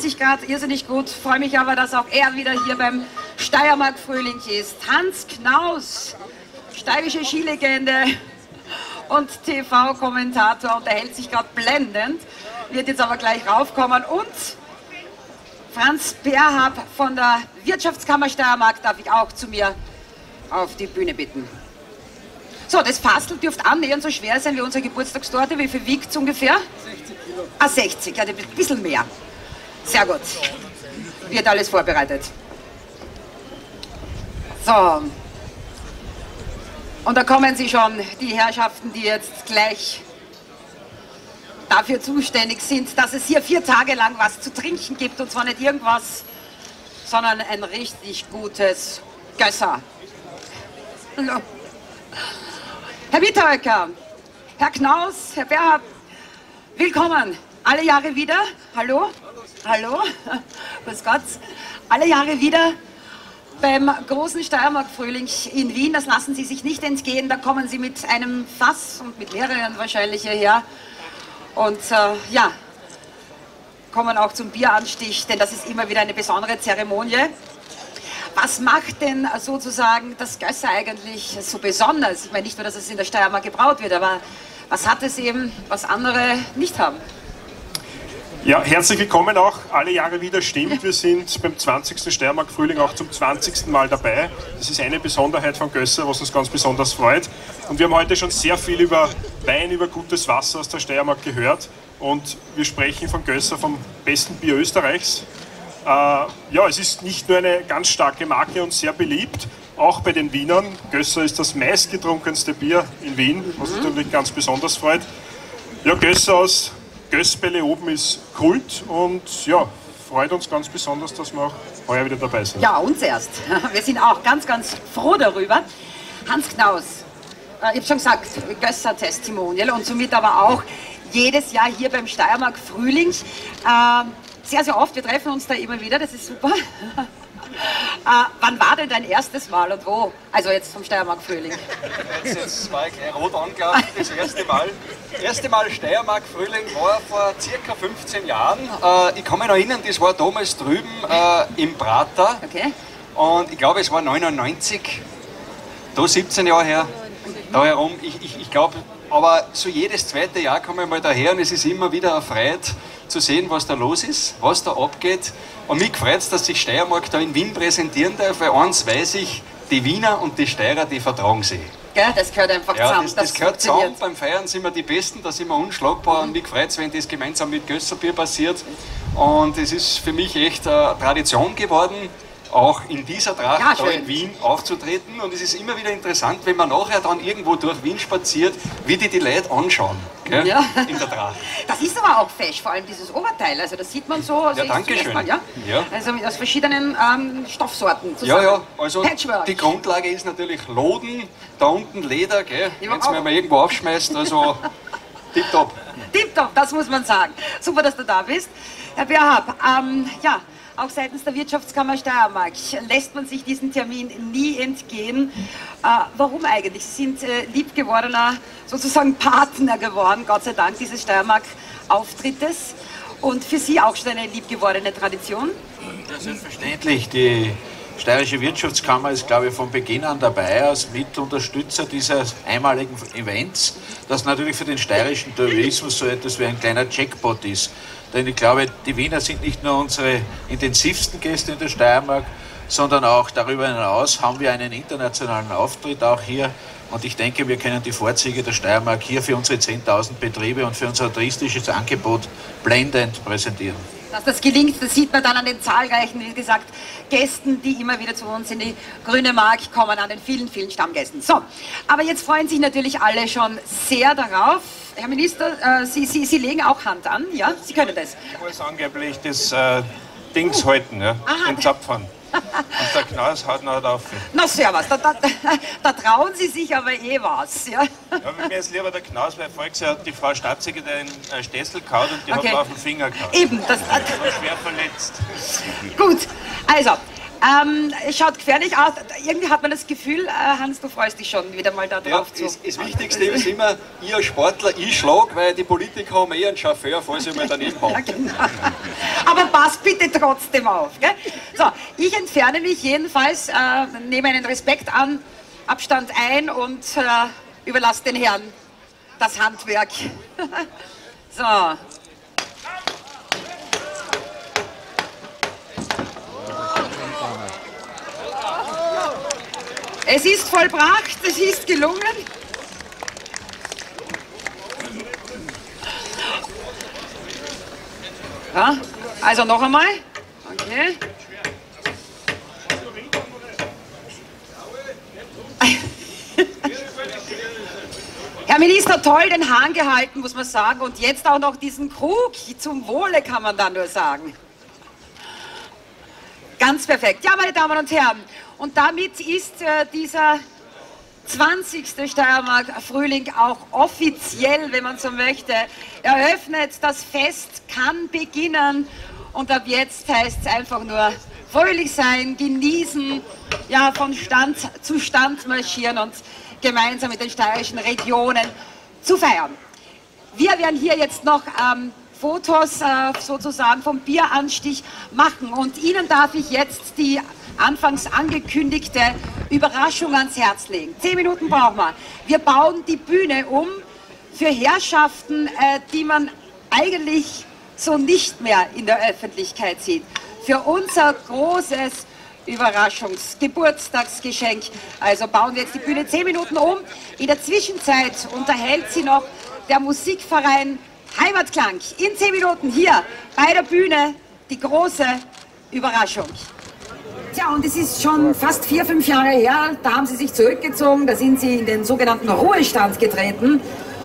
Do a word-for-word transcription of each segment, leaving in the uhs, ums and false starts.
sich gerade irrsinnig gut. Freue mich aber, dass auch er wieder hier beim Steiermark-Frühling ist. Hans Knaus, steirische Skilegende und T V-Kommentator, unterhält sich gerade blendend, wird jetzt aber gleich raufkommen. Und Franz Perhab von der Wirtschaftskammer Steiermark darf ich auch zu mir auf die Bühne bitten. So, das Fastel dürfte annähernd so schwer sein wie unsere Geburtstagstorte. Wie viel wiegt es ungefähr? sechzig Kilo. Ah, sechzig, ja, ein bisschen mehr. Sehr gut. Wird alles vorbereitet. So. Und da kommen sie schon, die Herrschaften, die jetzt gleich dafür zuständig sind, dass es hier vier Tage lang was zu trinken gibt. Und zwar nicht irgendwas, sondern ein richtig gutes Gösser. Hallo. Herr Witthöcker, Herr Knaus, Herr Perhab, willkommen. Alle Jahre wieder. Hallo? Hallo? Grüß Gott. Alle Jahre wieder beim großen Steiermark-Frühling in Wien. Das lassen Sie sich nicht entgehen. Da kommen Sie mit einem Fass und mit mehreren wahrscheinlich hierher. Und äh, ja, kommen auch zum Bieranstich, denn das ist immer wieder eine besondere Zeremonie. Was macht denn sozusagen das Gösser eigentlich so besonders? Ich meine nicht nur, dass es in der Steiermark gebraut wird, aber was hat es eben, was andere nicht haben? Ja, herzlich willkommen auch, alle Jahre wieder stimmt. Wir sind beim zwanzigsten Steiermark-Frühling auch zum zwanzigsten Mal dabei. Das ist eine Besonderheit von Gösser, was uns ganz besonders freut. Und wir haben heute schon sehr viel über Wein, über gutes Wasser aus der Steiermark gehört. Und wir sprechen von Gösser, vom besten Bier Österreichs. Äh, ja, es ist nicht nur eine ganz starke Marke und sehr beliebt, auch bei den Wienern. Gösser ist das meistgetrunkenste Bier in Wien, was uns natürlich ganz besonders freut. Ja, Gösser aus Gösbele oben ist Kult und ja, freut uns ganz besonders, dass wir auch heuer wieder dabei sind. Ja, uns erst. Wir sind auch ganz, ganz froh darüber. Hans Knaus, ich habe schon gesagt, Gösser Testimonial und somit aber auch jedes Jahr hier beim Steiermark Frühling. Äh, sehr, sehr oft, wir treffen uns da immer wieder, das ist super. Äh, wann war denn dein erstes Mal und wo? Also jetzt vom Steiermark-Frühling. Jetzt, jetzt war ich gleich rot angelaufen, das erste Mal. Das erste Mal Steiermark-Frühling war vor circa fünfzehn Jahren. Äh, ich kann mich noch erinnern, das war damals drüben äh, im Prater. Okay. Und ich glaube, es war neunundneunzig, da siebzehn Jahre her, da herum. Ich, ich, ich glaube, aber so jedes zweite Jahr komme ich mal daher und es ist immer wieder erfreut zu sehen, was da los ist, was da abgeht. Und mich freut es, dass sich Steiermark da in Wien präsentieren darf, weil eins weiß ich, die Wiener und die Steirer, die vertragen sich. Gell, das gehört einfach ja, zusammen. Das, das, das gehört zusammen, beim Feiern sind wir die Besten, da sind wir unschlagbar und mich freut es, wenn das gemeinsam mit Gösserbier passiert. Und es ist für mich echt eine Tradition geworden, auch in dieser Tracht ja, da in Wien aufzutreten. Und es ist immer wieder interessant, wenn man nachher dann irgendwo durch Wien spaziert, wie die die Leute anschauen, gell? Ja. In der Tracht. Das ist aber auch fesch, vor allem dieses Oberteil. Also das sieht man so. Also ja, danke schön. Mal, ja? Ja. Also aus verschiedenen ähm, Stoffsorten zusammen. Ja, ja, also Patchwork. Die Grundlage ist natürlich Loden, da unten Leder, gell? Wenn es mir mal irgendwo aufschmeißt, also tipptopp. Tipptopp, das muss man sagen. Super, dass du da bist. Herr Perhab, ähm, ja, auch seitens der Wirtschaftskammer Steiermark lässt man sich diesen Termin nie entgehen. Äh, warum eigentlich? Sie sind äh, liebgewordener, sozusagen Partner geworden, Gott sei Dank, dieses Steiermark-Auftrittes. Und für Sie auch schon eine liebgewordene Tradition? Ja, selbstverständlich. Die Steirische Wirtschaftskammer ist, glaube ich, von Beginn an dabei als Mitunterstützer dieses einmaligen Events, das natürlich für den steirischen Tourismus so etwas wie ein kleiner Jackpot ist. Denn ich glaube, die Wiener sind nicht nur unsere intensivsten Gäste in der Steiermark, sondern auch darüber hinaus haben wir einen internationalen Auftritt auch hier. Und ich denke, wir können die Vorzüge der Steiermark hier für unsere zehntausend Betriebe und für unser touristisches Angebot blendend präsentieren. Dass das gelingt, das sieht man dann an den zahlreichen, wie gesagt, Gästen, die immer wieder zu uns in die Grüne Mark kommen, an den vielen, vielen Stammgästen. So, aber jetzt freuen sich natürlich alle schon sehr darauf. Herr Minister, äh, Sie, Sie, Sie legen auch Hand an, ja? Sie können das. Ich muss angeblich das äh, Dings uh. halten, ja? Den Zapfhahn. Und der Knaus haut noch auf. Na servus, da, da, da trauen Sie sich aber eh was. Ja, ja mir ist lieber der Knaus, weil voriges Jahr hat die Frau Staatssekretärin einen Stessel gehauen und die okay. hat mir auf den Finger gehauen. Eben, das, das war schwer verletzt. Gut, also, Ähm, es schaut gefährlich aus. Irgendwie hat man das Gefühl, äh, Hans, du freust dich schon wieder mal da drauf Ja, zu. das, das Wichtigste ist immer, ich als Sportler, ich schlag, weil die Politiker haben eh einen Chauffeur, falls ich mal daneben habe. Ja, genau. Aber pass bitte trotzdem auf. Gell? So, ich entferne mich jedenfalls, äh, nehme einen Respekt an, Abstand ein und äh, überlasse den Herren das Handwerk. So. Es ist vollbracht, es ist gelungen. Ja, also noch einmal. Okay. Herr Minister, toll den Hahn gehalten, muss man sagen. Und jetzt auch noch diesen Krug. Zum Wohle kann man da nur sagen. Ganz perfekt. Ja, meine Damen und Herren. Und damit ist äh, dieser zwanzigste Steiermark-Frühling auch offiziell, wenn man so möchte, eröffnet. Das Fest kann beginnen. Und ab jetzt heißt es einfach nur fröhlich sein, genießen, ja, von Stand zu Stand marschieren und gemeinsam mit den steirischen Regionen zu feiern. Wir werden hier jetzt noch ähm, Fotos äh, sozusagen vom Bieranstich machen und Ihnen darf ich jetzt die anfangs angekündigte Überraschung ans Herz legen. Zehn Minuten brauchen wir. Wir bauen die Bühne um für Herrschaften, äh, die man eigentlich so nicht mehr in der Öffentlichkeit sieht. Für unser großes Überraschungsgeburtstagsgeschenk. Also bauen wir jetzt die Bühne zehn Minuten um. In der Zwischenzeit unterhält sie noch der Musikverein Heimatklang. In zehn Minuten hier bei der Bühne die große Überraschung. Tja, und es ist schon fast vier, fünf Jahre her, da haben Sie sich zurückgezogen, da sind Sie in den sogenannten Ruhestand getreten.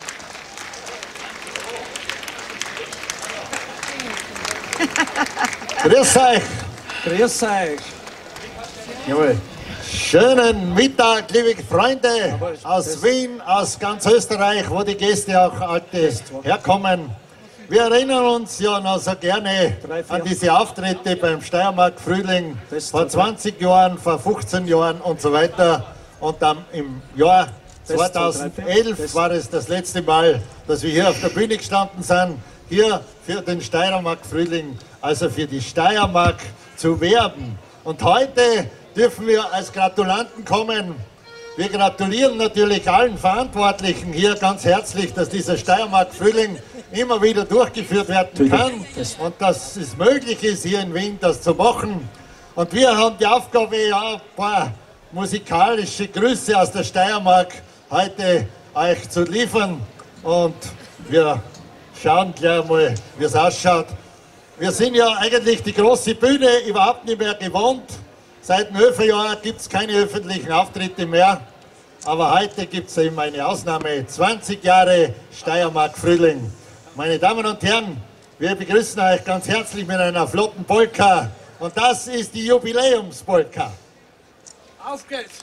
Grüß euch! Grüß euch! Jawohl. Schönen Mittag, liebe Freunde aus Wien, aus ganz Österreich, wo die Gäste auch alte herkommen. Wir erinnern uns ja noch so gerne an diese Auftritte beim Steiermark Frühling vor zwanzig Jahren, vor fünfzehn Jahren und so weiter. Und dann im Jahr zweitausendelf war es das letzte Mal, dass wir hier auf der Bühne gestanden sind, hier für den Steiermark Frühling, also für die Steiermark zu werben. Und heute dürfen wir als Gratulanten kommen. Wir gratulieren natürlich allen Verantwortlichen hier ganz herzlich, dass dieser Steiermark Frühling immer wieder durchgeführt werden kann und dass es möglich ist, hier in Wien das zu machen. Und wir haben die Aufgabe, ja, ein paar musikalische Grüße aus der Steiermark heute euch zu liefern. Und wir schauen gleich mal, wie es ausschaut. Wir sind ja eigentlich die große Bühne überhaupt nicht mehr gewohnt. Seit dem Höferjahr gibt es keine öffentlichen Auftritte mehr. Aber heute gibt es eben eine Ausnahme. zwanzig Jahre Steiermark Frühling. Meine Damen und Herren, wir begrüßen euch ganz herzlich mit einer flotten Polka. Und das ist die Jubiläumspolka. Auf geht's!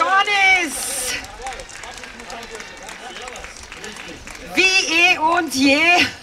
Stornis! Wie eh und je.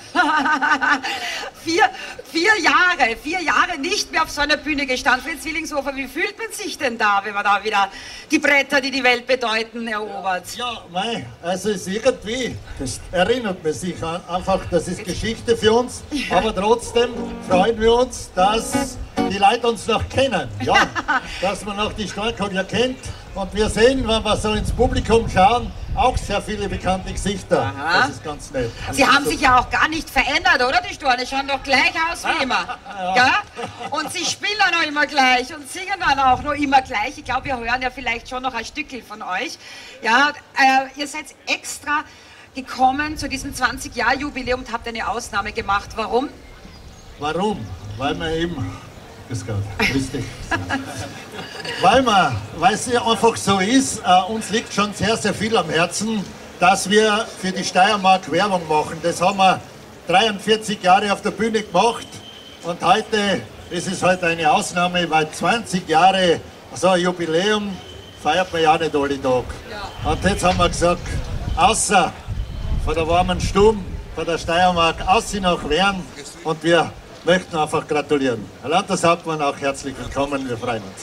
vier, vier Jahre, vier Jahre nicht mehr auf so einer Bühne gestanden. Fritz Willingshofer, wie fühlt man sich denn da, wenn man da wieder die Bretter, die die Welt bedeuten, erobert? Ja, mei, also es ist irgendwie, das erinnert man sich an, einfach, das ist Geschichte für uns, aber trotzdem freuen wir uns, dass die Leute uns noch kennen, ja, dass man noch die Starkogler kennt und wir sehen, wenn wir so ins Publikum schauen, auch sehr viele bekannte Gesichter. Aha. Das ist ganz nett. Sie haben sich ja auch gar nicht verändert, oder? Die Storne schauen doch gleich aus wie immer. Ja. Ja? Und sie spielen auch noch immer gleich und singen dann auch noch immer gleich. Ich glaube, wir hören ja vielleicht schon noch ein Stückchen von euch. Ja, äh, ihr seid extra gekommen zu diesem zwanzig-Jahr-Jubiläum und habt eine Ausnahme gemacht. Warum? Warum? Weil wir eben... Grüß Gott, grüß dich. Weil, man, weil es ja einfach so ist, äh, uns liegt schon sehr, sehr viel am Herzen, dass wir für die Steiermark Werbung machen. Das haben wir dreiundvierzig Jahre auf der Bühne gemacht und heute ist es halt eine Ausnahme, weil zwanzig Jahre, so ein Jubiläum, feiert man ja nicht alle Tage. Ja. Und jetzt haben wir gesagt, außer von der warmen Stube, von der Steiermark, außer nach Wern und wir möchten einfach gratulieren. Herr Landeshauptmann, auch herzlich willkommen, wir freuen uns.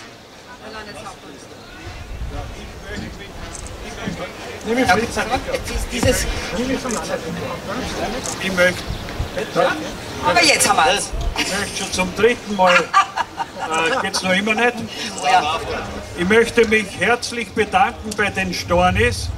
Dieses ich möchte, aber jetzt haben wir es. Ich möchte schon zum dritten Mal, äh, geht es noch immer nicht? Ich möchte mich herzlich bedanken bei den Stornis.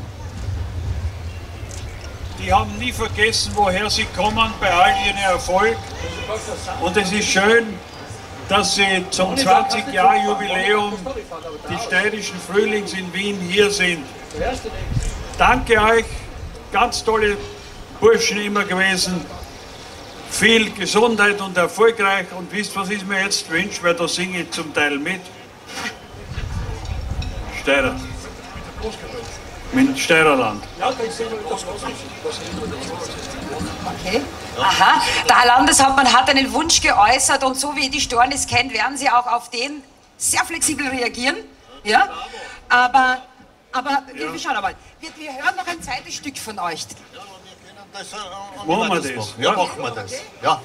Die haben nie vergessen, woher sie kommen, bei all ihrem Erfolg. Und es ist schön, dass sie zum zwanzig-Jahr-Jubiläum des steirischen Frühlings in Wien hier sind. Danke euch, ganz tolle Burschen immer gewesen. Viel Gesundheit und erfolgreich. Und wisst, was ich mir jetzt wünsche, weil da singe ich zum Teil mit. Steirer. Mit Steirerland. Okay. Aha. Der Herr Landeshauptmann hat einen Wunsch geäußert und so wie die Stornis kennt, werden Sie auch auf den sehr flexibel reagieren. Ja? Aber, aber wir, wir schauen mal. Wir, wir hören noch ein zweites Stück von euch. Ja, aber wir können das, äh, machen wir das. Machen. Ja, machen wir das. Ja.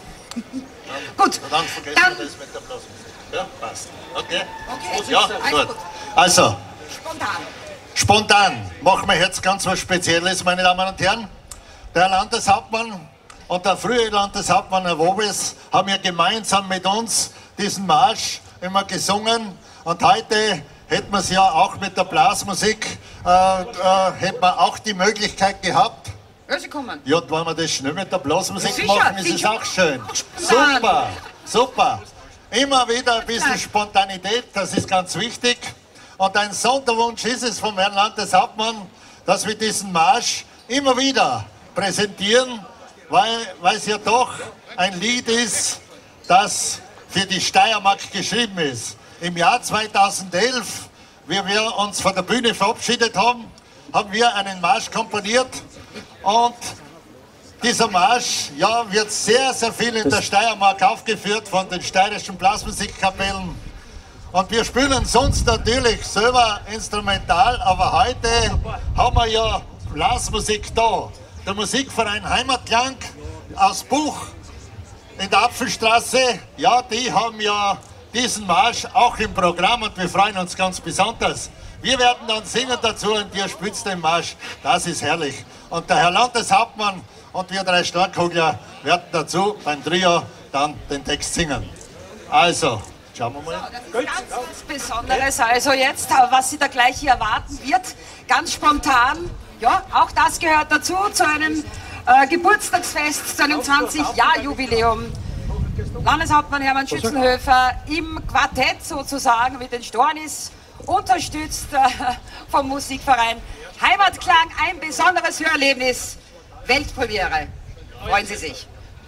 Gut. Dann vergessen Dann, wir das mit der Blasmusik. Ja, passt. Okay. Okay. Ja, Also gut. gut. Also, Spontan. spontan machen wir jetzt ganz was Spezielles, meine Damen und Herren. Der Landeshauptmann und der frühere Landeshauptmann Herr Wobes haben ja gemeinsam mit uns diesen Marsch immer gesungen und heute hätten wir es ja auch mit der Blasmusik, äh, äh, hätten wir auch die Möglichkeit gehabt. Ja, Sie kommen. Ja, und wenn wir das schnell mit der Blasmusik Sicher, machen, ist sicher. es auch schön. Spontan. Super, super. Immer wieder ein bisschen Spontanität, das ist ganz wichtig. Und ein Sonderwunsch ist es vom Herrn Landeshauptmann, dass wir diesen Marsch immer wieder präsentieren, weil, weil es ja doch ein Lied ist, das für die Steiermark geschrieben ist. Im Jahr zweitausendelf, wie wir uns von der Bühne verabschiedet haben, haben wir einen Marsch komponiert und dieser Marsch ja, wird sehr, sehr viel in der Steiermark aufgeführt von den steirischen Blasmusikkapellen. Und wir spielen sonst natürlich selber instrumental, aber heute haben wir ja Blasmusik da. Der Musikverein Heimatklang aus Buch in der Apfelstraße, ja, die haben ja diesen Marsch auch im Programm und wir freuen uns ganz besonders. Wir werden dann singen dazu und ihr spielt den Marsch, das ist herrlich. Und der Herr Landeshauptmann und wir drei Starkogler werden dazu beim Trio dann den Text singen. Also, schauen wir mal. Das ist ganz was Besonderes, also jetzt, was Sie da gleich hier erwarten wird, ganz spontan, ja, auch das gehört dazu, zu einem äh, Geburtstagsfest, zu einem zwanzig-Jahr-Jubiläum. Landeshauptmann Hermann Schützenhöfer im Quartett sozusagen mit den Stornis, unterstützt äh, vom Musikverein Heimatklang, ein besonderes Hörerlebnis, Weltpremiere. Freuen Sie sich.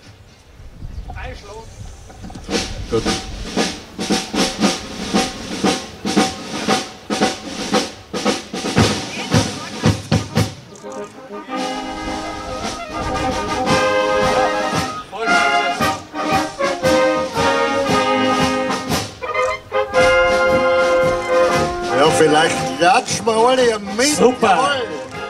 Gut. Ja, vielleicht klatschen wir aber alle mit. Super. Jawohl.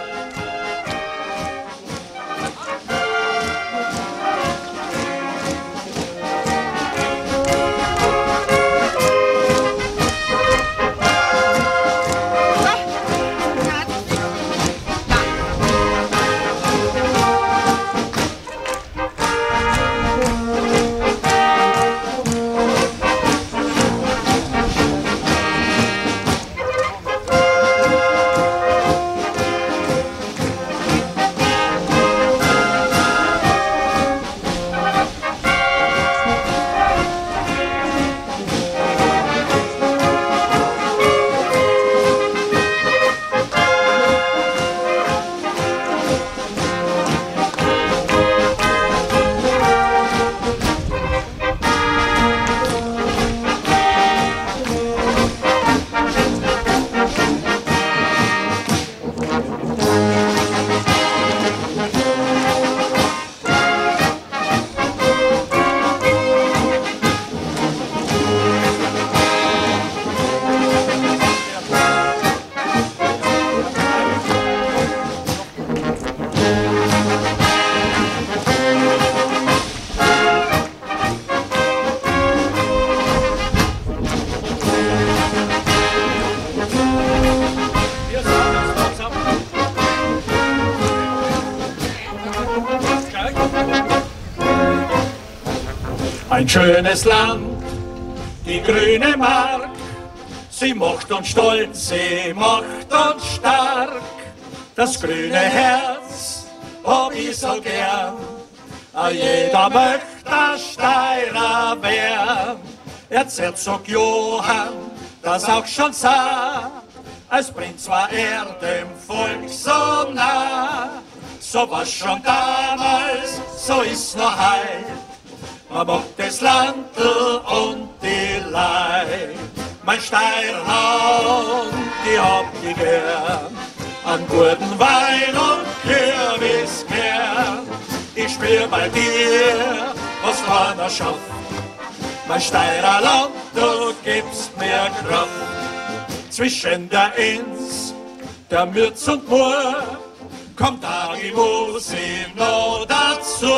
Ein schönes Land, die grüne Mark, sie macht uns stolz, sie macht uns stark. Das grüne Herz hab ich so gern, a jeder möcht a Steirer werden. Erzherzog Johann das auch schon sah, als Prinz war er dem Volk so nah. So war's schon damals, so ist noch heut. Man mag das Landl und die Leid. Mein Steirland, die hab ich gern. An guten Wein und Kürbis gern. Ich spür bei dir, was keiner schafft. Mein Steirerland, du gibst mir Kraft. Zwischen der Inns, der Mürz und Mur, kommt da die Musik noch dazu.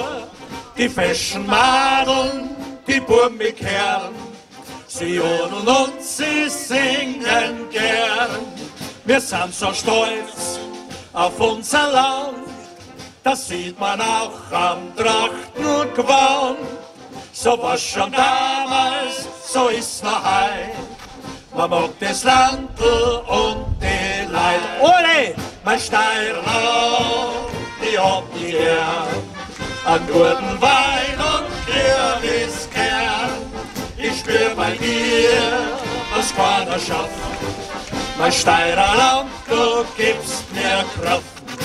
Die feschen Madeln, die Burm mit Kerl, sie jodeln und sie singen gern. Wir sind so stolz auf unser Land, das sieht man auch am Trachten und Gewand. So war's schon damals, so ist noch heut. Man mag das Landl und die Leid. Ole, mein Steirland, die hab ich gern. An guten Wein und Kürbis gern. Ich spür bei dir, was keiner schafft. Mein Steirerland, du gibst mir Kraft.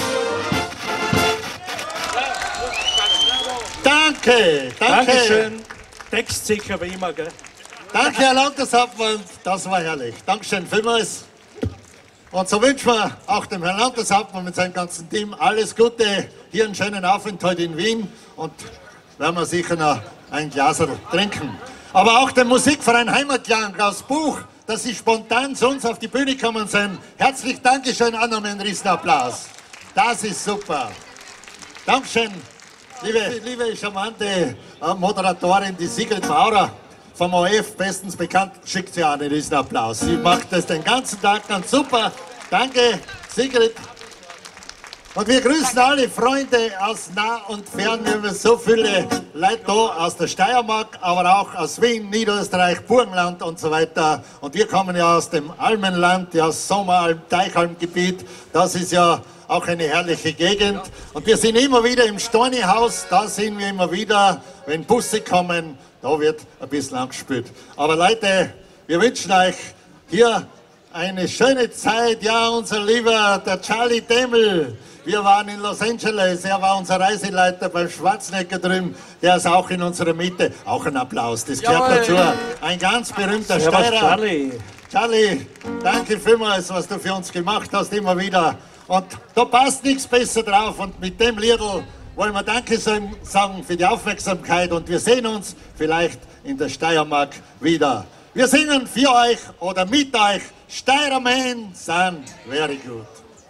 Danke, danke. Dankeschön. Textsicher wie immer, gell? Danke, Herr Landeshauptmann, das war herrlich. Dankeschön vielmals. Und so wünschen wir auch dem Herrn Landeshauptmann mit seinem ganzen Team alles Gute, hier einen schönen Aufenthalt in Wien und werden wir sicher noch ein Glas trinken. Aber auch dem Musikverein Heimatklang aus Buch, dass Sie spontan zu uns auf die Bühne gekommen sind. Herzlich Dankeschön, auch noch einen riesen Applaus. Das ist super. Dankeschön, liebe, liebe charmante Moderatorin, die Sigrid Maurer vom O F, bestens bekannt, schickt sie auch einen riesen Applaus. Sie macht das den ganzen Tag ganz super. Danke, Sigrid. Und wir grüßen alle Freunde aus nah und fern. Wir haben so viele Leute da aus der Steiermark, aber auch aus Wien, Niederösterreich, Burgenland und so weiter. Und wir kommen ja aus dem Almenland, ja, Sommeralm, Teichalmgebiet. Das ist ja auch eine herrliche Gegend. Und wir sind immer wieder im Stornihaus, da sind wir immer wieder, wenn Busse kommen, da wird ein bisschen angespielt. Aber Leute, wir wünschen euch hier eine schöne Zeit. Ja, unser lieber, der Charlie Demmel. Wir waren in Los Angeles, er war unser Reiseleiter beim Schwarzenegger drüben. Der ist auch in unserer Mitte. Auch ein Applaus, das gehört dazu. Ein ganz berühmter Steirer. Charlie. Charlie, danke vielmals, was du für uns gemacht hast, immer wieder. Und da passt nichts besser drauf. Und mit dem Liedl wollen wir Danke sagen für die Aufmerksamkeit. Und wir sehen uns vielleicht in der Steiermark wieder. Wir singen für euch oder mit euch Steirermen sind very good.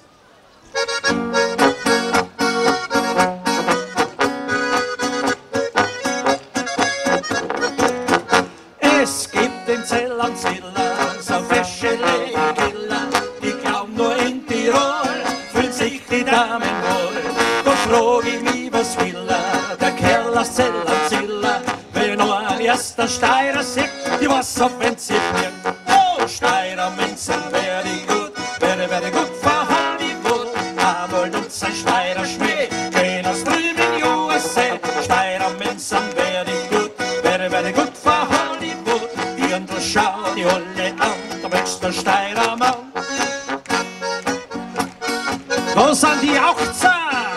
Es gibt in Zell und Ziller so fesche Legiller, die glauben nur in Tirol fühlen sich die Damen wohl. Da frag ich mich, was will er, der Kerl aus Zell und Ziller, wenn er ein erster Steirer sieht, die was auf wenn sie fliehen. Oh, Steirer Menschen, very good, very, very good for Hollywood. Arnold und sein Steirer Schmäh, gehen aus drüben in U S A. Steirer Menschen, very good, very, very good for Hollywood. Die anderen schauen die alle an, der wächst Steirer Mann. Wo sind die Achtzer?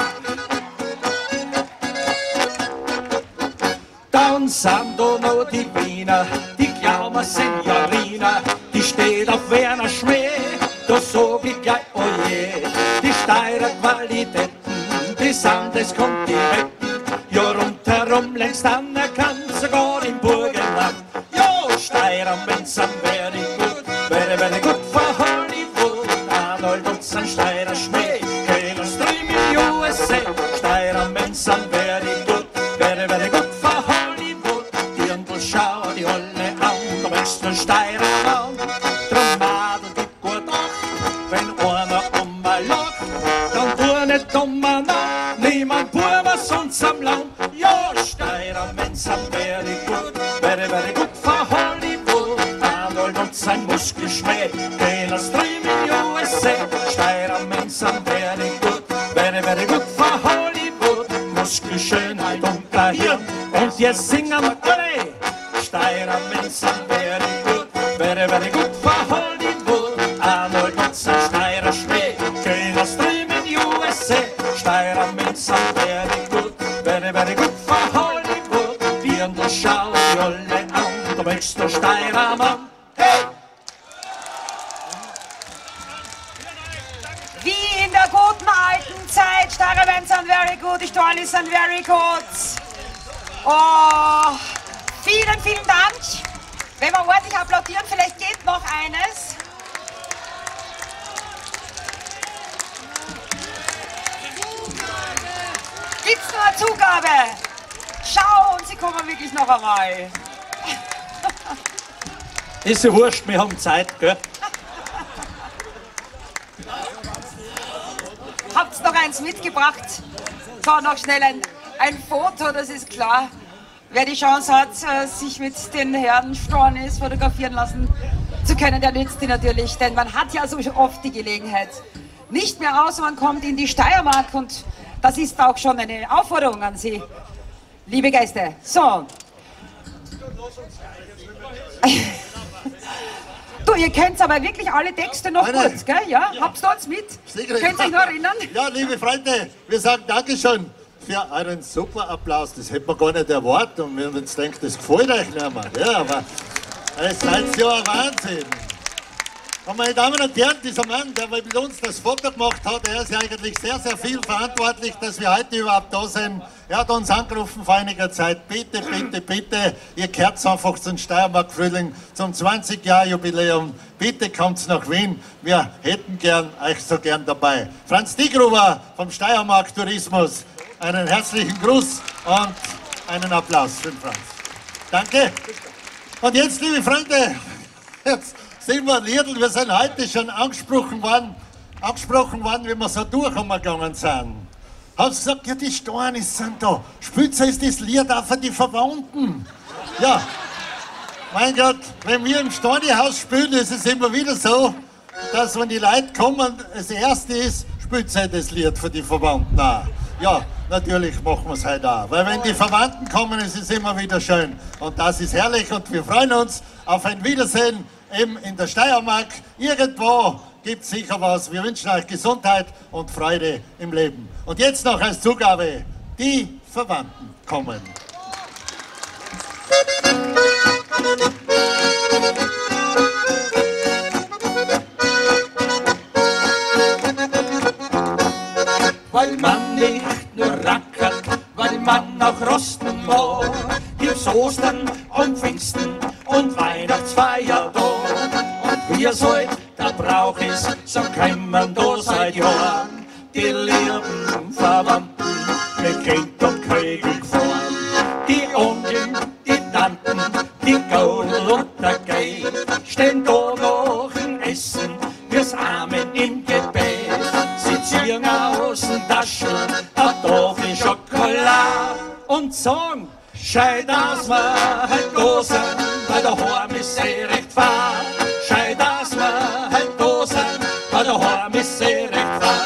Dann sind da noch die Wiener, die glauben Signorina, die steht auf Werner Schmäh, da sag ich gleich, oh je, die Steirer Qualitäten, die sind, das kommt die retten, ja rundherum längst anerkannt, sogar im Burgenland. Ja, Steirer Menschen, very good, very, very good for Hollywood. Arnold und sein Steirer Schmäh, gehen aus drüben in U S A. Steirer Menschen, very good, very, very good for Hollywood. Die Dirndl schauen die alle an, da wächst ein Steirer Mann. Drum Madel gibt gut Acht, wenn einer einmal lacht, dann tu nicht dummer nach, niemand Burma sonst am Land. Ja, Steirer Menschen, very good, very, very good for Hollywood. Arnold und sein Muskelschmäh, gehen aus drüben in U S A. Steirer Menschen, very good, very, very good for Hollywood. Muskelschönheit und kein Hirn, und jetzt singen alle. Steirer Menschen, very good, very, very good for Hollywood. Arnold und sein Steirer Schmäh, gehen aus drüben in U S A. Steirer Menschen, very good, very, very good for Hollywood. Dirndl schauen die alle an, da wächst der Steirer Mann. Hey! Wie in der guten alten Zeit, Steirer Men sind very good, die Stornis sind very good. Oh, vielen, vielen Dank. Wenn wir ordentlich applaudieren, vielleicht geht noch eines. Gibt's noch eine Zugabe? Schau, und sie kommen wirklich noch einmal. Ist ja wurscht, wir haben Zeit, gell? Habt's noch eins mitgebracht? So, noch schnell ein, ein Foto, das ist klar. Wer die Chance hat, sich mit den Herren Stornis fotografieren lassen zu können, der nützt die natürlich. Denn man hat ja so oft die Gelegenheit nicht mehr aus, man kommt in die Steiermark und das ist auch schon eine Aufforderung an Sie, liebe Gäste. So. Du, ihr kennt aber wirklich alle Texte noch Meine, gut, gell? Ja? Ja. Habt's uns mit? Sicher. Könnt ihr euch noch erinnern? Ja, liebe Freunde, wir sagen Dankeschön für euren super Applaus. Das hätte man gar nicht erwartet und wenn man jetzt denkt, das gefällt euch nicht mehr. Ja, aber es seid ja ein Wahnsinn. Und meine Damen und Herren, dieser Mann, der mit uns das Foto gemacht hat, er ist ja eigentlich sehr, sehr viel verantwortlich, dass wir heute überhaupt da sind. Er hat uns angerufen vor einiger Zeit, bitte, bitte, bitte, ihr kehrt einfach zum Steiermark-Frühling, zum zwanzig Jahr Jubiläum, bitte kommt nach Wien, wir hätten gern euch so gern dabei. Franz Diegruber vom Steiermark Tourismus, einen herzlichen Gruß und einen Applaus für den Franz. Danke. Und jetzt, liebe Freunde, jetzt sind wir Liedl, wir sind heute schon angesprochen worden, angesprochen worden, wie wir so durchgegangen sind. Haben sie gesagt, ja, die Stornis sind da. Spielt ist das Lied auch für die Verwandten. Ja, mein Gott, wenn wir im Storni-Haus spielen, ist es immer wieder so, dass wenn die Leute kommen, das Erste ist, spielt sie das Lied für die Verwandten auch. Ja, natürlich machen wir es heute auch. Weil wenn die Verwandten kommen, ist es immer wieder schön. Und das ist herrlich und wir freuen uns auf ein Wiedersehen eben in der Steiermark. Irgendwo gibt es sicher was. Wir wünschen euch Gesundheit und Freude im Leben. Und jetzt noch als Zugabe, die Verwandten kommen. Weil man nicht nur rackert, weil man auch rosten mag, gibt's Ostern und Pfingsten und Weihnachtsfeier. wir's heut, da brauch es, so kommen da seit Jahren die lieben Verwandten mit Kind und Kegel gefahren. Die Onkel, die Tanten, die Gaudel und der Gei stehen da nach dem Essen, wir's Amen im Gebet. Sie ziehen aus den Taschen eine Tafel Schokolade und sagen, schei, dass wir halt da sind, weil der Heim ist eh recht fad. Schei, dass wir halt da sind, weil der Heim ist eh recht fad.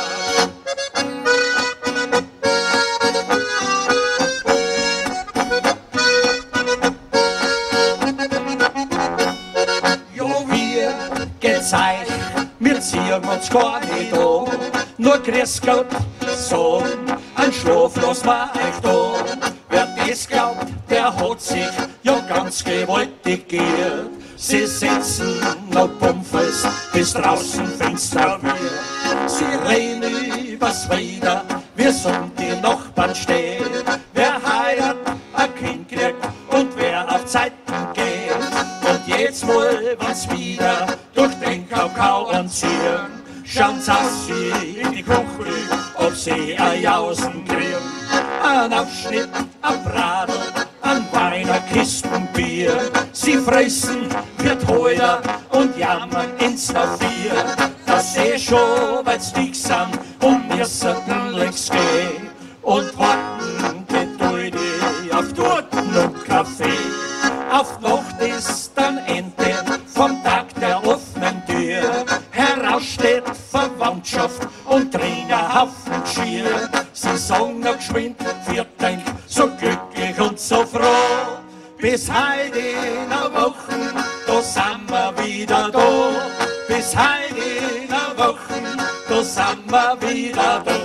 Wir ziehen uns gar nicht an, nur grüß Gott, sagen, ein Schlaflos war euch da. Wer das glaubt, der hat sich ja ganz gewaltig geirrt. Sie sitzen noch pumpfest, bis draußen Fenster wird. Sie reden übers Wetter, wir um die Nachbarn stehen. Wer heiratet, ein Kind kriegt und wer auf Zeiten geht. Und jetzt wohl, wenn's wieder durch den Kakao anziehen, schauen's aus sie in die Küche, ob sie ein Jausen kriegen. Ein Aufschnitt, ein Bradel, ein Wein, ein Kisten Bier. Sie fressen, wird heuer und jammern ins Vier. Das seh schon, weil's dick sind und wir sollten längst gehen. Und warten geduldig auf Torten und Kaffee. Auf Nacht ist dann Ende vom Tag der offenen Tür. Heraus steht Verwandtschaft und drin ein Haufen Schier. Sie sagen noch geschwind, wir denk, so glücklich und so froh. Bis heute in der Woche, da sind wir wieder da. Bis heute in der Woche, da sind wir wieder da.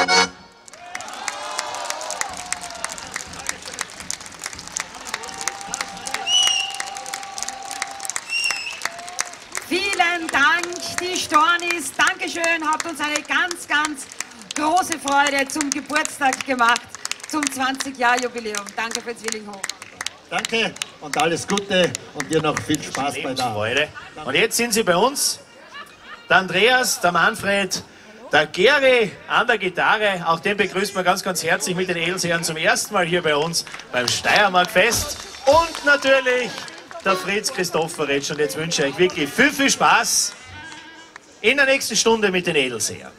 Vielen Dank, die Stornis. Dankeschön, habt uns eine ganz, ganz große Freude zum Geburtstag gemacht, zum zwanzig Jahr Jubiläum. Danke für Zwillinghof. Danke und alles Gute und dir noch viel Spaß bei der Arbeit. Und jetzt sind sie bei uns, der Andreas, der Manfred, der Geri an der Gitarre. Auch den begrüßen wir ganz, ganz herzlich mit den Edelsherren zum ersten Mal hier bei uns beim Steiermark-Fest. Und natürlich der Fritz Christopheritsch. Und jetzt wünsche ich euch wirklich viel, viel Spaß in der nächsten Stunde mit den Edelsherren.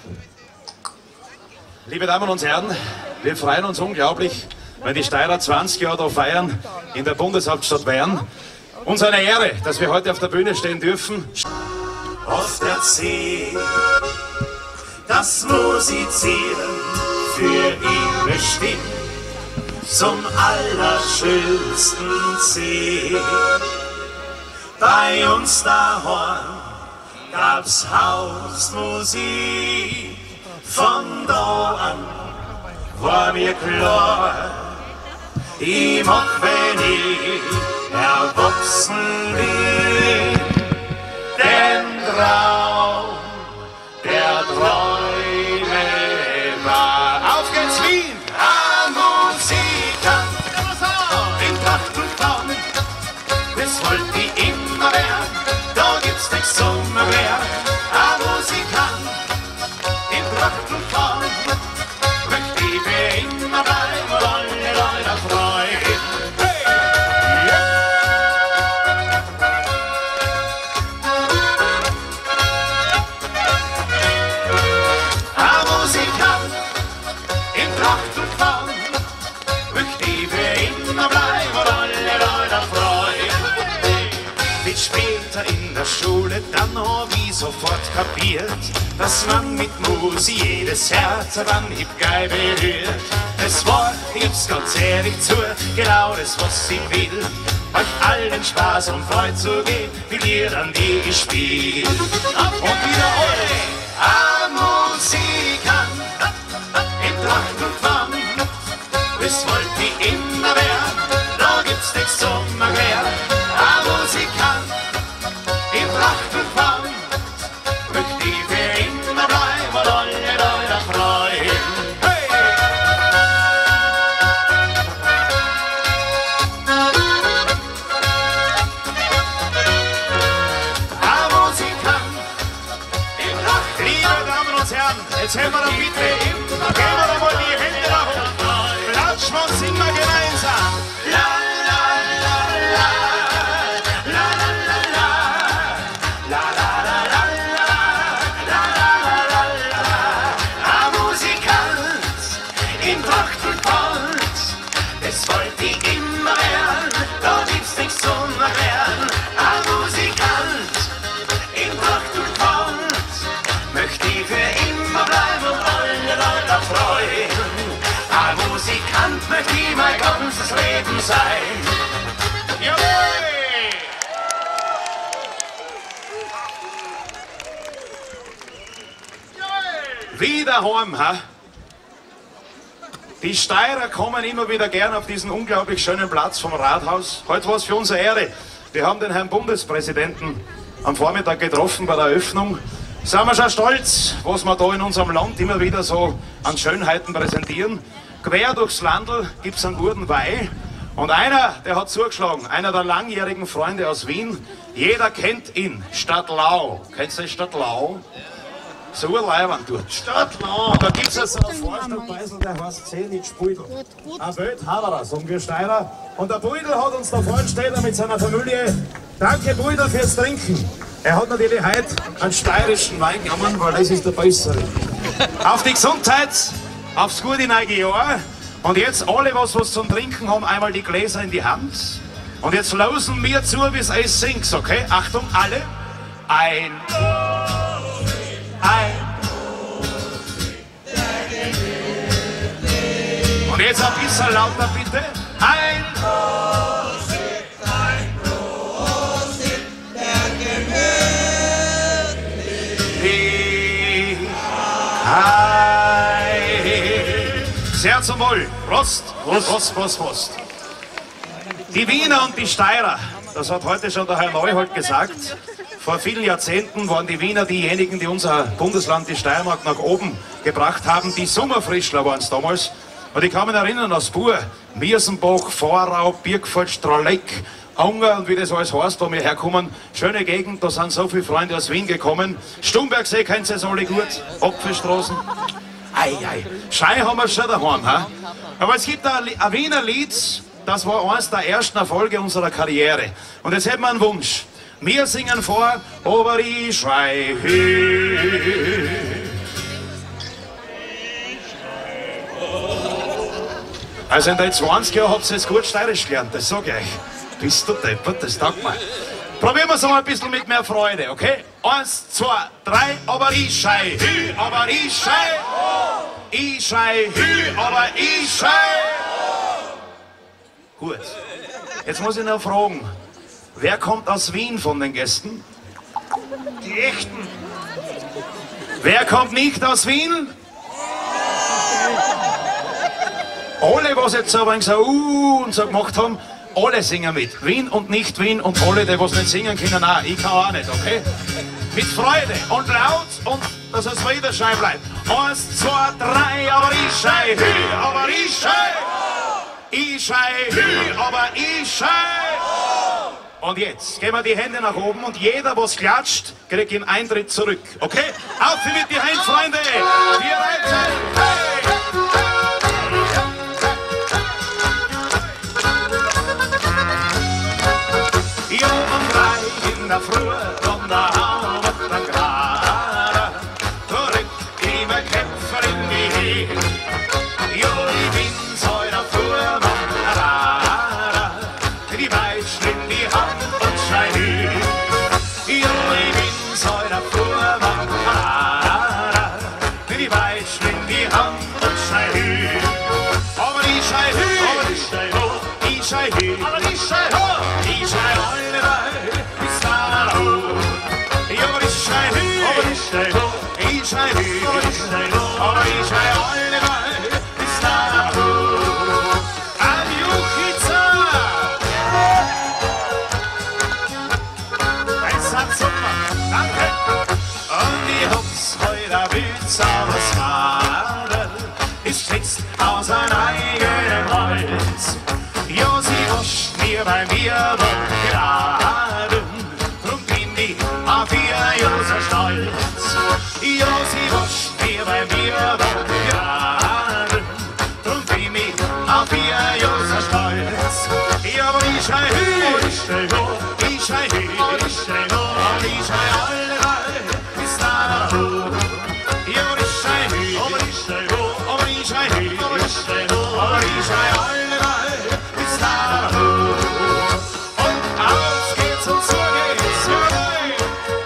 Liebe Damen und Herren, wir freuen uns unglaublich, weil die Steirer zwanzig Jahre da feiern in der Bundeshauptstadt Bayern. Uns eine Ehre, dass wir heute auf der Bühne stehen dürfen. Auf der See, das Musizieren für ihn bestimmt zum allerschönsten See. Bei uns daheim gab's Hausmusik, von da an war mir klar, ich mach, wenn ich erwachsen bin, den Traum der Träume wahr. Auf geht's Wien! A Musiker in Tracht und Traum, das wollt ich immer werden, da gibt's nichts zum mehr. A Musiker in Tracht und Traum, möcht ich mir immer bleiben, und alle Leute freuen. Hey! Yeah! A Musiker in Tracht und Traum, möcht ich mir immer bleiben, und alle Leute freuen. Bis später in der Schule, dann hab ich sofort kapiert, dass man mit Musik jedes Herz auf Anhieb geil berührt. Es war, ich geb's ganz ehrlich zu, genau das, was ich will, euch allen Spaß und Freude zu geben, wie ihr dann die gespielt. Und wieder alle, a Musiker in Tracht und Traum, das wollt ich immer werden, da gibt's nichts zum Erklären. A Musiker in Tracht und Traum, möcht ich für immer bleiben, und alle Leute freuen. Hey! A Musiker liebe Damen und Herren, jetzt hören wir doch bitte, geben wir doch mal die Hände nach oben. Klatschen wir und singen wir gemeinsam. La, la, la, la, la, la, la, la, la, la, la, la, la, la, la, la. Ein Musikant in Tracht und Band, das wollte ich immer werden, da gibt's nichts zu erklären. Ein Musikant in Tracht und Band, möchte ich für immer bleiben und alle Leute freuen. Ein Musikant möchte ich mein ganzes Leben sein. Jawohl! Wieder heim, ha? Die Steirer kommen immer wieder gern auf diesen unglaublich schönen Platz vom Rathaus. Heute war es für uns eine Ehre. Wir haben den Herrn Bundespräsidenten am Vormittag getroffen bei der Eröffnung. Sind wir schon stolz, was wir da in unserem Land immer wieder so an Schönheiten präsentieren. Quer durchs Landl gibt es einen guten Wein. Und einer, der hat zugeschlagen, einer der langjährigen Freunde aus Wien. Jeder kennt ihn, Stadtlau. Kennst du Stadtlau? So ein Leihwand dort. Stadtlau. Und da gibt es so einen Vorstadtbeisel, der heißt Zenit Spuidl. Ein Welthaderer, sagen wir Steirer. Und der Buidl hat uns da vorgestellt mit seiner Familie. Danke Buidl fürs Trinken. Er hat natürlich heute einen steirischen Wein genommen, weil das ist der bessere. Auf die Gesundheit, aufs gute neue Jahr. Und jetzt alle, was was zum Trinken haben, einmal die Gläser in die Hand. Und jetzt losen wir zu, wie es alles singt, okay? Achtung, alle. Ein, ein. Und jetzt ein bisschen lauter, bitte. Ein. Sehr zum Wohl. Prost, Prost, Prost, Prost, Prost. Die Wiener und die Steirer, das hat heute schon der Herr Neuhold gesagt, vor vielen Jahrzehnten waren die Wiener diejenigen, die unser Bundesland, die Steiermark, nach oben gebracht haben. Die Sommerfrischler waren es damals. Und ich kann mich erinnern, aus Buhr, Miersenbach, Vorau, Birkfeld, Straleck, Unger und wie das alles heißt, wo wir herkommen. Schöne Gegend, da sind so viele Freunde aus Wien gekommen. Stumbergsee kennt ihr alle gut, Apfelstraßen. Ei, ei, Schei haben wir schon daheim, ha? Aber es gibt ein, ein Wiener Lied, das war eines der ersten Erfolge unserer Karriere. Und jetzt hätten wir einen Wunsch. Wir singen vor, aber ich schrei hü. Also in den zwanzig Jahren habt ihr jetzt gut Steirisch gelernt, das sag ich euch. Bist du deppert, das taugt mir. Probieren wir es mal ein bisschen mit mehr Freude, okay? Eins, zwei, drei, aber ich schrei hü, aber ich schrei. Ich schrei hü, aber ich schrei. Gut. Jetzt muss ich noch fragen, wer kommt aus Wien von den Gästen? Die Echten. Wer kommt nicht aus Wien? Alle, was jetzt so ein wenig so uh und so gemacht haben, alle singen mit. Wien und nicht Wien und alle, die was nicht singen können, auch. Ich kann auch nicht, okay? Mit Freude und laut und dass es Widerschein bleibt. Eins, zwei, drei, aber ich schrei hü, aber ich schrei. Ich schrei hü, aber ich schrei. Und jetzt gehen wir die Hände nach oben und jeder, was klatscht, kriegt einen Eintritt zurück. Okay? Auf mit die Hände, Freunde! Wir reiten! Hey! Ja, um drei in der Früh, von der Haum und der Grad, zurück die Kämpfer in die Hege. Ja, ich bin so der Früh, von der Rad, die Beitschen in die Hand und schrei hü. Ja, ich bin so der Früh, von der Rad, die Beitschen in die Hand und schrei hü. Aber ich schrei hü, aber ich schrei hoch, ich schrei hü, aber ich schrei hoch, ich schrei hoch. Ich schrei hü, aber ich schrei alle mal, bis da hoch. An Juchica! Es hat super, danke. Und die Hubs heute Witz auf das Radl, ist fix aus ein eigenem Holz. Jo, sie huscht mir bei mir wohl geraden, drum bin ich auf ihr jo so stolz. Jo, sie schrei ho, ich schrei he, ich schrei ho, aber ich schrei alleweil bis nach ho. Ja, aber ich schrei he, aber ich schrei ho, aber ich schrei he, ich schrei ho, aber ich schrei alleweil bis nach ho. Und auf geht's und so geht's, jawohl.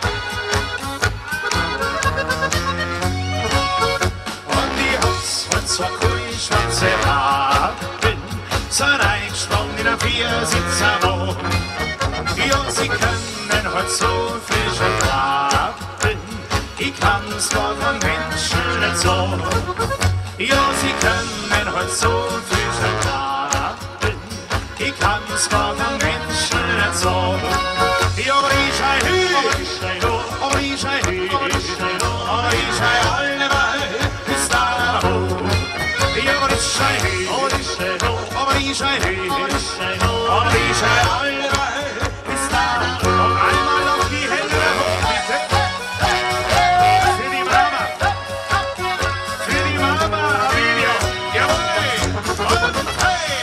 Und die Hops und so cool schwarze Raben sind eingespannt in ein Viersitzer-Wagen. Ja, sie können halt so viel schon traben, ich kann's gar von Menschen nicht sagen. Ja, sie können halt so viel schon traben, ich kann's gar von Menschen nicht sagen. Ja, aber ich schrei hü, ich schrei ho, aber ich schrei hü, ich schrei ho, aber ich schrei alleweil bis da ho. Ja, aber ich schrei hü, aber ich schrei ho, aber ich schrei hü, ich schrei ho, aber ich schrei alleweil bis da ho. Und einmal noch die Hände hoch, bitte. Für die Mama, für die Mama, Video, jawohl, und hey.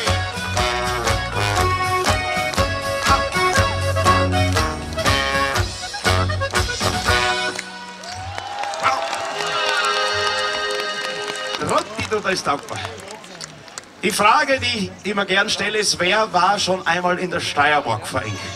Rotti, du, da ist dankbar. Die Frage, die ich mir gern stelle, ist, wer war schon einmal in der Steiermark vor Ihnen?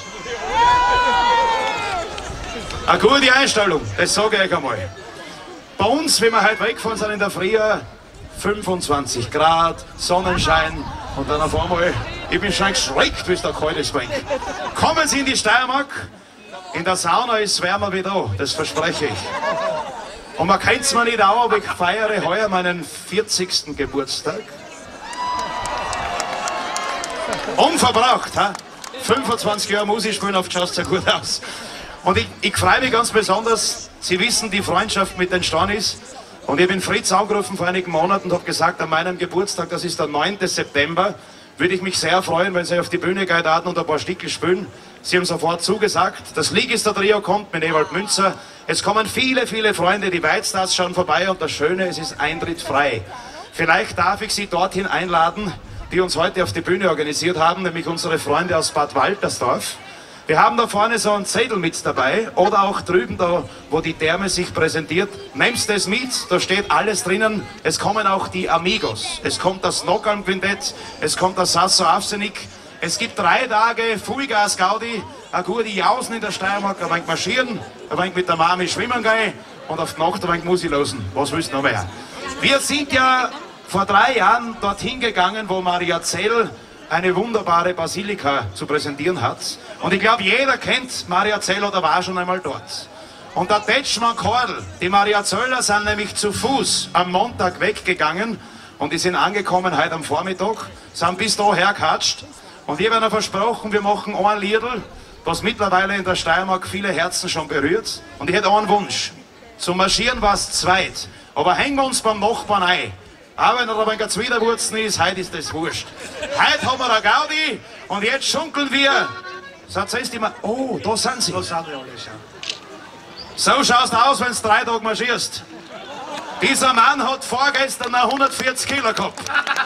Eine gute Einstellung, das sage ich euch einmal. Bei uns, wenn wir heute weggefahren sind in der Früh, fünfundzwanzig Grad, Sonnenschein und dann auf einmal, ich bin schon geschreckt, wie es da kalt ist bei Ihnen. Kommen Sie in die Steiermark, in der Sauna ist es wärmer wie da, das verspreche ich. Und man kennt es mir nicht auch, aber ich feiere heuer meinen vierzigsten Geburtstag. Unverbraucht, ha? fünfundzwanzig Jahre Musik spielen, oft schaut es ja gut aus. Und ich, ich freue mich ganz besonders, Sie wissen, die Freundschaft mit den Stornis. Und ich bin Fritz angerufen vor einigen Monaten und habe gesagt, an meinem Geburtstag, das ist der neunte September, würde ich mich sehr freuen, wenn Sie auf die Bühne gehen und ein paar Stickel spielen. Sie haben sofort zugesagt. Das Ligister-Trio kommt mit Ewald Münzer. Es kommen viele, viele Freunde, die Weizstars schauen vorbei und das Schöne, es ist Eintritt frei. Vielleicht darf ich Sie dorthin einladen, die uns heute auf die Bühne organisiert haben, nämlich unsere Freunde aus Bad Waltersdorf. Wir haben da vorne so einen Zettel mit dabei oder auch drüben da, wo die Therme sich präsentiert. Nehmt das mit, da steht alles drinnen. Es kommen auch die Amigos, es kommt das Nockalm Quintett, es kommt das Sasso Avsenik. Es gibt drei Tage Vollgas Gaudi, eine gute Jausen in der Steiermark, ein wenig marschieren, ein wenig mit der Mami schwimmen gehen und auf die Nacht ein wenig Musik losen. Was willst du noch mehr? Wir sind ja vor drei Jahren dorthin gegangen, wo Maria Zell eine wunderbare Basilika zu präsentieren hat. Und ich glaube, jeder kennt Maria Zell oder war schon einmal dort. Und der Tetschmann Kordel, die Maria Zöller sind nämlich zu Fuß am Montag weggegangen und die sind angekommen heute am Vormittag, sind bis daher gekatscht. Und ich habe ihnen versprochen, wir machen ein Liedl, was mittlerweile in der Steiermark viele Herzen schon berührt. Und ich hätte einen Wunsch. Zum Marschieren war es zweit, aber hängen wir uns beim Nachbarn ein. Auch wenn er ein wenig Zwiderwurzen ist, heute ist das wurscht. Heute haben wir eine Gaudi und jetzt schunkeln wir. Sagt es immer, oh, da sind sie. Da sind wir alle schon. So schaust du aus, wenn du drei Tage marschierst. Dieser Mann hat vorgestern noch hundertvierzig Kilo gehabt.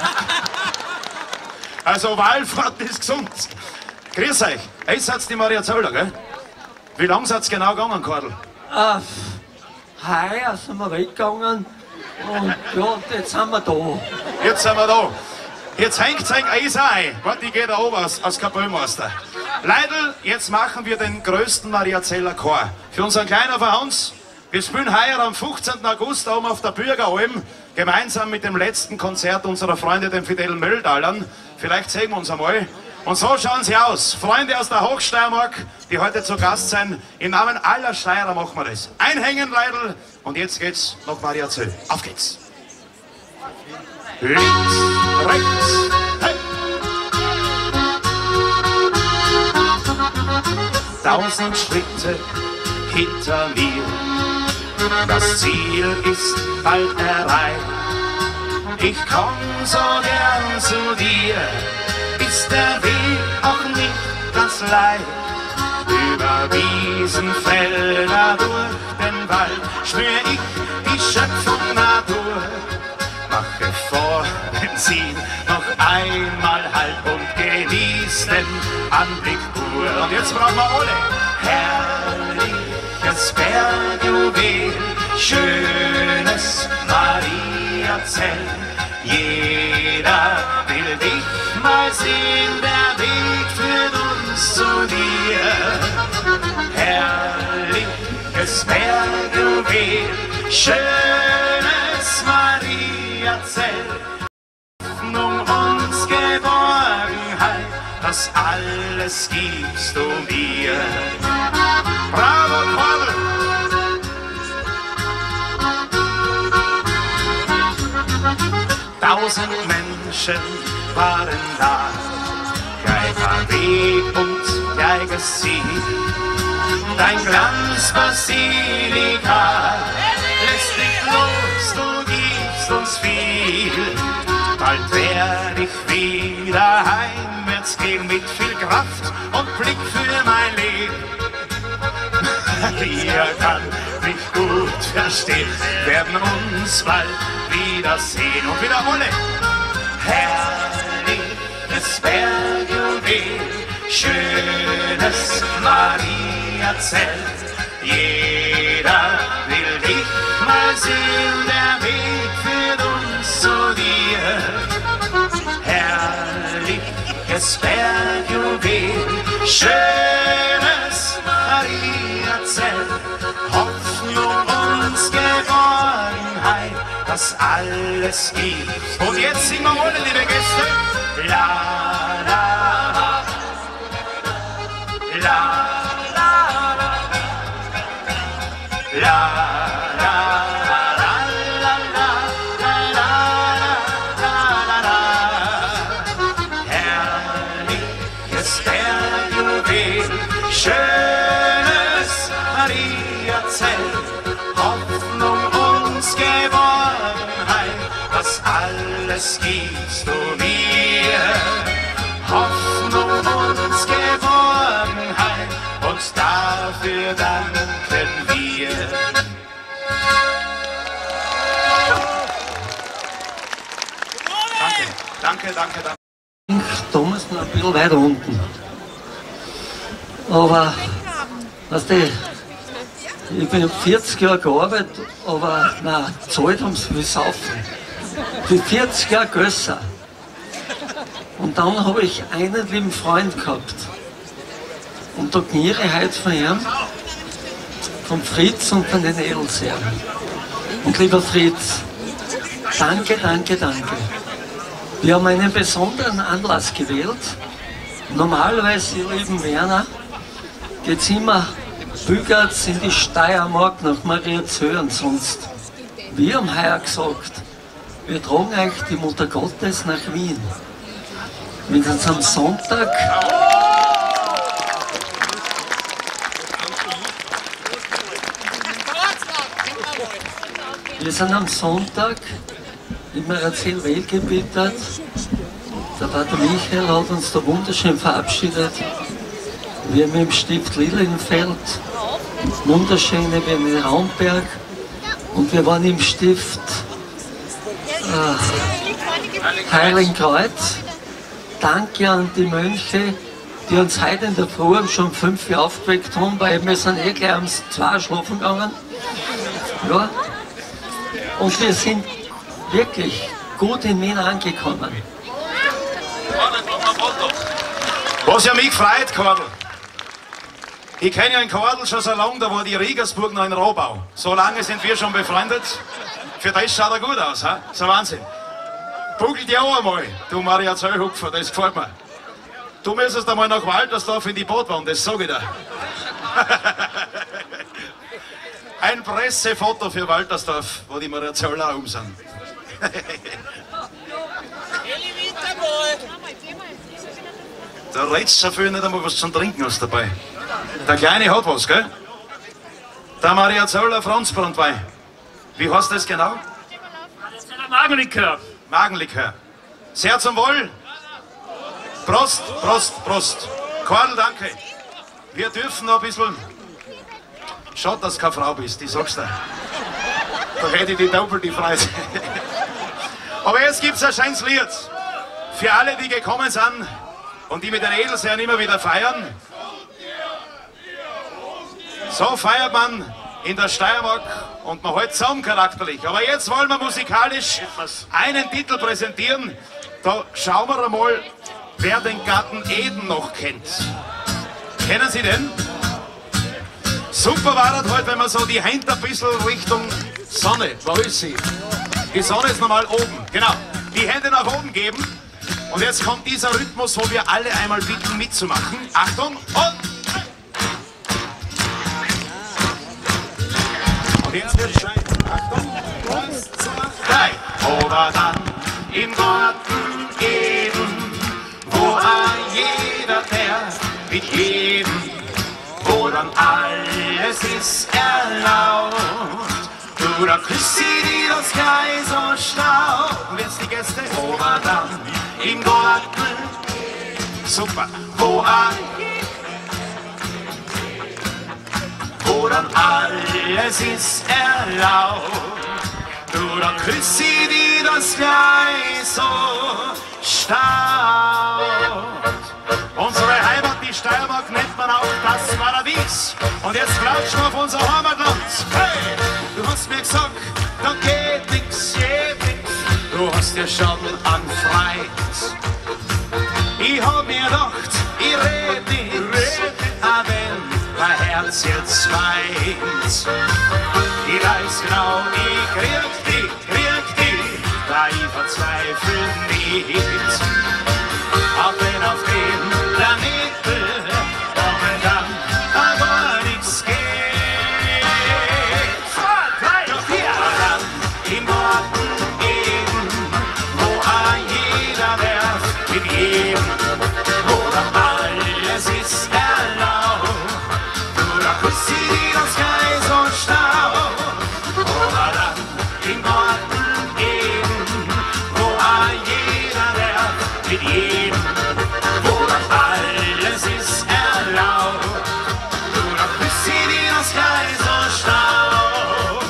Also Wallfahrt ist gesund. Grüß euch. Hey, seid die Maria Zöller, gell? Wie lange seid ihr genau gegangen, Kordel? Äh, heuer sind wir weggegangen. Und ja, jetzt sind wir da. Jetzt sind wir da. Jetzt hängt sein Eis ein. Warte, ich gehe da oben aus, aus Kapellmeister. Leidl, jetzt machen wir den größten Maria Zeller Chor. Für unseren kleinen Vereins. Wir spielen heuer am fünfzehnten August oben auf der Bürgeralm, gemeinsam mit dem letzten Konzert unserer Freunde, den Fidel Möldalern. Vielleicht sehen wir uns einmal. Und so schauen sie aus. Freunde aus der Hochsteiermark, die heute zu Gast sind. Im Namen aller Steirer machen wir das. Einhängen, Leidl. Und jetzt geht's nach Maria Zöll. Auf geht's. Links, rechts, hey. Tausend Schritte hinter mir. Das Ziel ist bald erreicht. Ich komm so gern zu dir. Ist der Weg auch nicht ganz leicht. Über Wiesenfelder durch den Wald spür ich die Schöpfung Natur. Mache vor Benzin noch einmal Halt und geh genießen Anblick pur. Und jetzt brauchen wir alle. Herrliches Bergjuwel, schönes Mariazell. Jeder will dich mal sehen, der Weg führt uns zu dir. Herrliches Bergjuwel, schönes Mariazell. Hoffnung und Geborgenheit, das alles gibst du mir. Bravo, Quadel! Tausend Menschen waren da, gleicher Weg und gleiches Ziel. Dein Glanz, Basilika, lässt nicht los, du gibst uns viel. Bald werd ich wieder heimwärts gehen mit viel Kraft und Blick für mein Leben. Maria kann mich gut verstehen, werden uns bald wiedersehen. Und wieder alle. Herrliches Bergjuwel, schönes Mariazell. Jeder will dich mal sehen, der Weg führt uns zu dir. Herrliches Bergjuwel, schönes Mariazell. Hoffnung und Geborgenheit, das alles gibt. Und jetzt singen wir alle, liebe Gäste. La, la, la, la, la, la, la, la, la, la, la. Herrliches Bergjuwel, schönes Mariazell. Hoffnung und Geborgenheit, das alles gibst du mir. Hoffnung und Geborgenheit, und dafür danken wir. Danke, danke, danke, danke. Thomas noch ein bisschen weiter unten. Aber, weißt du, ich bin vierzig Jahre gearbeitet, aber nein, gezahlt haben sie viel saufen. Für vierzig Jahre größer. Und dann habe ich einen lieben Freund gehabt. Und da kniere ich heute von ihm, vom Fritz und von den Edelseern. Und lieber Fritz, danke, danke, danke. Wir haben einen besonderen Anlass gewählt. Normalerweise, ihr lieben Werner, geht es immer bügert's in die Steiermark nach Mariazell und sonst. Wir haben heuer gesagt, wir tragen euch die Mutter Gottes nach Wien. Wir sind am Sonntag. Wir sind am Sonntag im Mariazell Wählgebietet. Der Pater Michael hat uns da wunderschön verabschiedet. Wir haben im Stift Lilienfeld, wunderschöne wie in Raumberg. Und wir waren im Stift äh, Heiligenkreuz. Danke an die Mönche, die uns heute in der Früh schon um fünf Uhr aufgeweckt haben, weil wir sind eh gleich um zwei schlafen gegangen. Ja. Und wir sind wirklich gut in Wien angekommen. Was ja mich freut, Kordel. Ich kenne ja den Kordel schon so lange, da war die Riegersburg noch in Rohbau. So lange sind wir schon befreundet. Für das schaut er gut aus, ha? Das ist ein Wahnsinn. Buckelt ja auch einmal, du Mariazell-Hupfer, das gefällt mir. Du müsstest einmal nach Waltersdorf in die Bootwand, das sag ich dir. Ein Pressefoto für Waltersdorf, wo die Mariazeller oben sind. Da redst du so viel, nicht einmal was zum Trinken hast dabei. Der Kleine hat was, gell? Der Mariazeller Franzbrandwein. Wie heißt das genau? Magenlikör. Magenlikör. Sehr zum Wohl. Prost, Prost, Prost. Karl, danke. Wir dürfen noch ein bisschen... Schade, dass du keine Frau bist, ich sag's dir. Da hätte ich die doppelte Freude. Aber jetzt gibt's ein schönes Lied. Für alle, die gekommen sind, und die mit den Edelsherren immer wieder feiern. So feiert man in der Steiermark und man hält zusammen charakterlich. Aber jetzt wollen wir musikalisch einen Titel präsentieren. Da schauen wir einmal, wer den Garten Eden noch kennt. Kennen Sie den? Super war das heute, wenn man so die Hände ein bisschen Richtung Sonne, wo ist sie? Die Sonne ist normal oben, genau. Die Hände nach oben geben. Und jetzt kommt dieser Rhythmus, wo wir alle einmal bitten mitzumachen. Achtung und... Und jetzt wird schein. Achtung. Eins, zwei, drei. Ober dann im Garten Eden, wo jeder fährt mit jedem, wo dann alles ist erlaubt. Du, da küsst sie die das Gleis so staub. Und jetzt die Gäste. Ober dann im Garten, super, wo ein, wo dann alles ist erlaubt. Du, dann küsst sie die das Gleis so staut. Unsere Heimat, die Steiermark, nennt man auch das Paradies. Und jetzt klatschen wir auf unser Heimatland. Hey, du hast mir gesagt, da geht nix, geht nix. Du hast dir schon anfreit. Ich hab mir gedacht, ich red nicht, aber wenn mein Herz jetzt weint. Ich weiß genau, ich krieg dich, krieg dich, da ich verzweifle nicht. Auch wenn auf dem Planeten momentan aber nichts geht. Doch hier dann im Garten Eden, wo jeder werft mit jedem, wo dann alles ist erlaubt. Du, da küsst sie die das Gleis und Staub. Wo dann im Garten Eden, wo jeder werft mit jedem, wo dann alles ist erlaubt. Du, da küsst sie die das Gleis und Staub.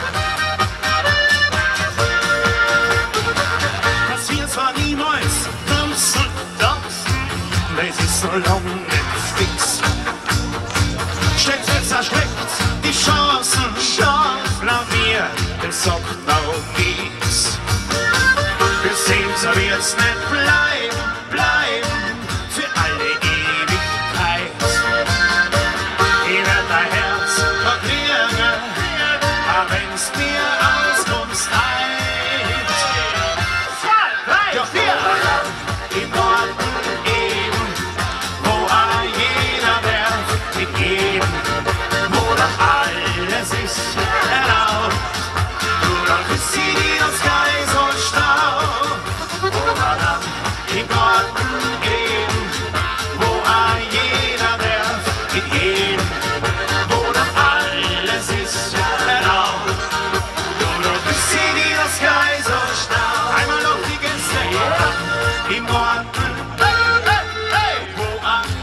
Das wird zwar niemals tanzen, tanzen, das ist so lange nicht fix. Stellt jetzt erschreckt die Chancen, Chancen nach mir, das sagt noch nichts. Wir sehen, so wird's nicht bleiben, bleiben, für alle Ewigkeit. Ich werd dein Herz verkriegen, aber wenn's mir auskunst heit. Doch wir im Garten Eden, wo jeder werft mit jedem, wo doch alles ist erlaubt. Du, dann küsst sie die das Gleis und Staub. Wo dann im Garten Eden, wo jeder werft mit jedem, wo doch alles ist erlaubt. Du, dann küsst sie die das Gleis und Staub. Einmal noch die Gäste im Garten, wo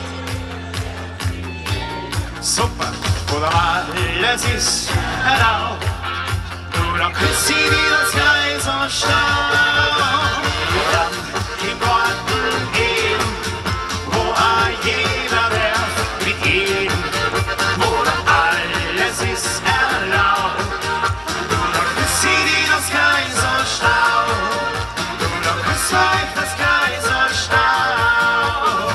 super, wo dann alles ist erlaubt. Du, dann küsst sie die das Gleis und Staub. Dann im Garten Eden, wo jeder werft mit jedem, wo dann alles ist erlaubt. Du, dann küsst sie die das Gleis und Staub. Du, dann küsst euch das Gleis und Staub.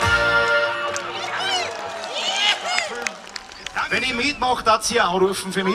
Wenn ich mitmache, darf sie anrufen für mich.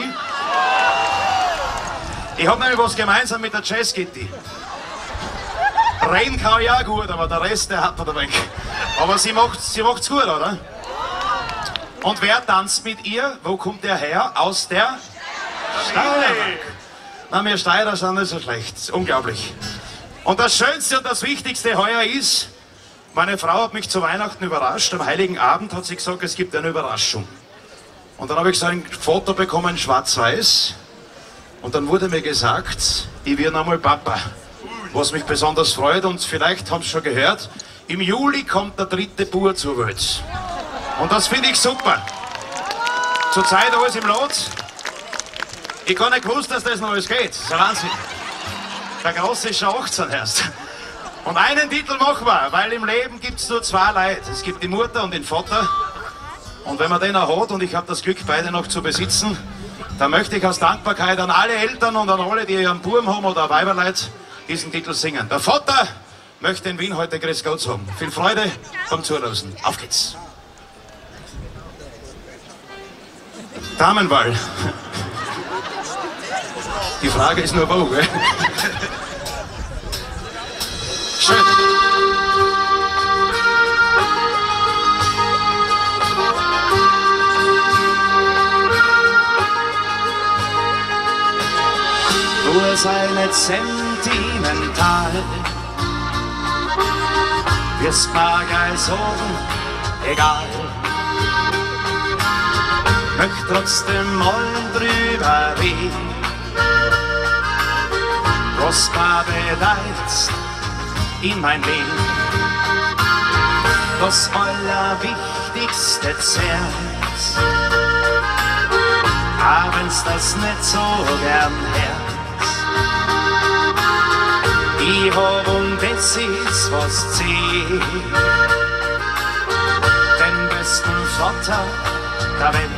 Ich habe nämlich was gemeinsam mit der Jazz Kitty. Reden kann ich auch gut, aber der Rest, der hat er weg. Aber sie macht sie macht's gut, oder? Und wer tanzt mit ihr? Wo kommt der her? Aus der Steiermark. Na, wir Steirer sind nicht so schlecht. Das ist unglaublich. Und das Schönste und das Wichtigste heuer ist, meine Frau hat mich zu Weihnachten überrascht. Am Heiligen Abend hat sie gesagt, es gibt eine Überraschung. Und dann habe ich so ein Foto bekommen, schwarz-weiß. Und dann wurde mir gesagt, ich werde einmal Papa. Was mich besonders freut, und vielleicht haben Sie schon gehört, im Juli kommt der dritte Bub zur Welt. Und das finde ich super. Zurzeit alles im Lot. Ich gar nicht gewusst, dass das noch alles geht. Das ist ein Wahnsinn. Der Große ist schon achtzehn erst. Und einen Titel machen wir, weil im Leben gibt es nur zwei Leute. Es gibt die Mutter und den Vater. Und wenn man den auch hat, und ich habe das Glück, beide noch zu besitzen, dann möchte ich aus Dankbarkeit an alle Eltern und an alle, die einen Buben haben oder Weiberleut, diesen Titel singen. Der Vater möchte in Wien heute Grüß Gott sagen. Viel Freude beim Zuhören. Auf geht's. Damenwahl. Die Frage ist nur wo, gell? Schön. Nur sei nicht sentimental, wirst mir gleich sagen, egal. Möcht trotzdem mal drüber reden, was mir bedeutet in mein Leben. Das Allerwichtigste zählt, auch wenn's das nicht so gern hört. Ich hab und das ist was zählt, den besten Vater der Welt.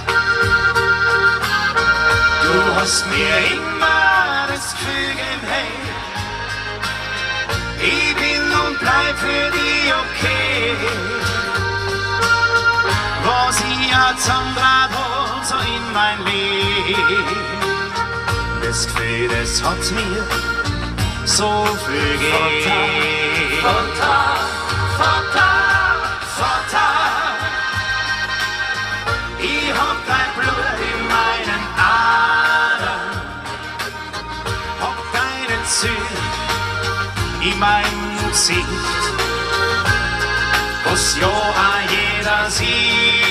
Du hast mir immer das Gefühl gegeben, hey, ich bin und bleib für dich okay. Was ich jetzt andrat hab, so in mein Leben, das Gefühl, das hat mir so viel gegeben. Vater, Vater, Vater, ich hab dein Blut in meinen Adern, hab deinen Sinn in meinem Gesicht, was ja auch jeder sieht.